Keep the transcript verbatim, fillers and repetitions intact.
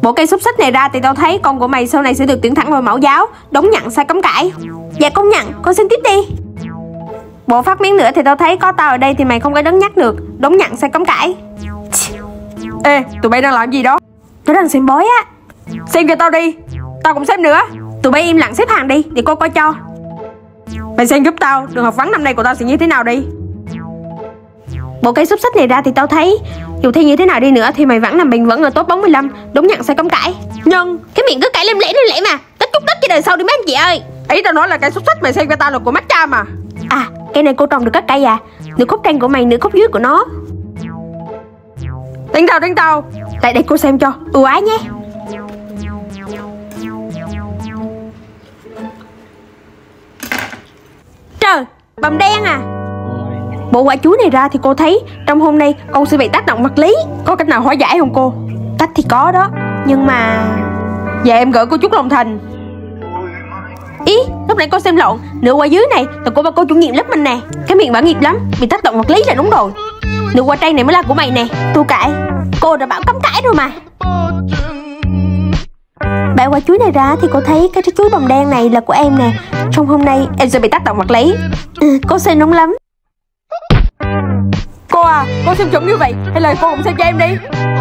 Bộ cây xúc xích này ra thì tao thấy con của mày sau này sẽ được tuyển thẳng vào mẫu giáo. Đúng nhận sai cấm cãi. Dạ công nhận, con xin tiếp đi. Bộ phát miếng nữa thì tao thấy có tao ở đây thì mày không có đứng nhắc được. Đúng nhận sai cấm cãi. Ê, tụi bay đang làm gì đó? Tao đang xem bói á. Xem cho tao đi. Tao cũng xem nữa. Tụi bay im lặng xếp hàng đi, để cô coi cho. Mày xem giúp tao, đường học vắng năm nay của tao sẽ như thế nào đi. Bộ cây xúc xích này ra thì tao thấy dù thi như thế nào đi nữa thì mày vẫn nằm bình vẫn ở top bốn mươi lăm. Đúng nhận sai cấm cãi. Nhưng cái miệng cứ cãi lem lẽ lem lẽ mà. Tất chút tất cho đời sau đi mấy anh chị ơi. ý tao nói là cây xúc xích mày xem cho tao là của mắt cha mà. À, cây này cô trồng được các cây à? Nửa khúc trên của mày, nửa khúc dưới của nó. Đánh tao, đánh tao. Lại đây cô xem cho, ưu ái nhé. Trời, bầm đen à. Bộ quả chuối này ra thì cô thấy trong hôm nay con sẽ bị tác động vật lý. Có cách nào hóa giải không cô? Cách thì có đó, nhưng mà... Dạ em gửi cô chút lòng thành. Ý, lúc nãy cô xem lộn. Nửa quả dưới này là của bà cô chủ nhiệm lớp mình nè. Cái miệng bả nghiệp lắm, bị tác động vật lý là đúng rồi. Nửa quả trên này mới là của mày nè. Tu cãi, cô đã bảo cấm cãi rồi mà. Bẻ quả chuối này ra thì cô thấy cái trái chuối bầm đen này là của em nè. Trong hôm nay em sẽ bị tác động vật lý. Ừ, cô xem đúng lắm. Cô à, cô xem chuẩn như vậy hay là cô cũng xem cho em đi.